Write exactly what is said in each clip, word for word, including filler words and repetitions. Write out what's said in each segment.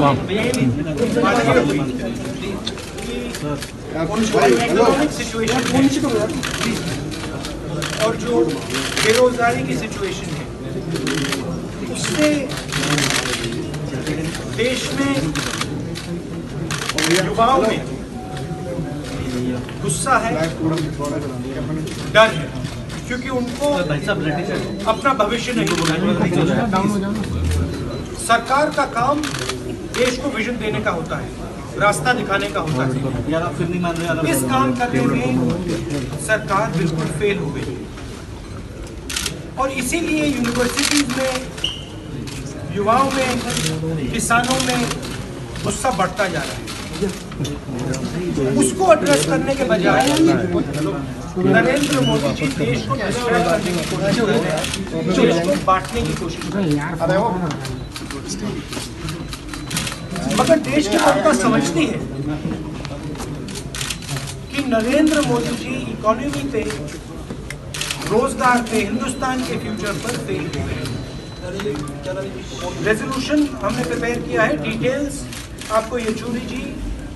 Economic situation और जो बेरोजगारी की सिचुएशन है उससे देश में युवाओं में गुस्सा है, डर है, क्योंकि उनको अपना भविष्य नहीं। सरकार का काम देश को विजन देने का होता है, रास्ता दिखाने का होता है। इस काम करने में सरकार बिल्कुल फेल हो गई और इसीलिए यूनिवर्सिटीज में युवाओं में, किसानों में गुस्सा बढ़ता जा रहा है। उसको एड्रेस करने के बजाय नरेंद्र मोदी जी देश को डिस्ट्रैक्ट करने की कोशिश कर रहे हैं, देश को बांटने की कोशिश कर रहे हैं। मगर देश की जनता समझती है कि नरेंद्र मोदी जी इकोनॉमी पे, रोजगार पे, हिंदुस्तान के फ्यूचर पर फेल हो गए। रेजोल्यूशन हमने प्रिपेयर किया है, डिटेल्स आपको येचूरी जी,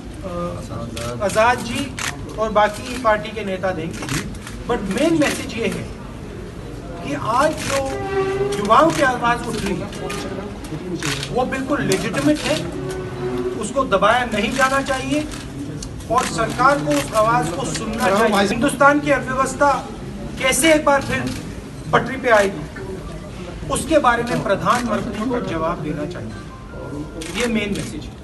आजाद जी और बाकी पार्टी के नेता देंगे। बट मेन मैसेज ये है कि आज जो युवाओं की आवाज उठ रही है वो बिल्कुल लेजिटिमेट है, उसको दबाया नहीं जाना चाहिए और सरकार को उस आवाज को सुनना चाहिए। हिंदुस्तान की अर्थव्यवस्था कैसे एक बार फिर पटरी पे आएगी उसके बारे में प्रधानमंत्री को जवाब देना चाहिए। ये मेन मैसेज है।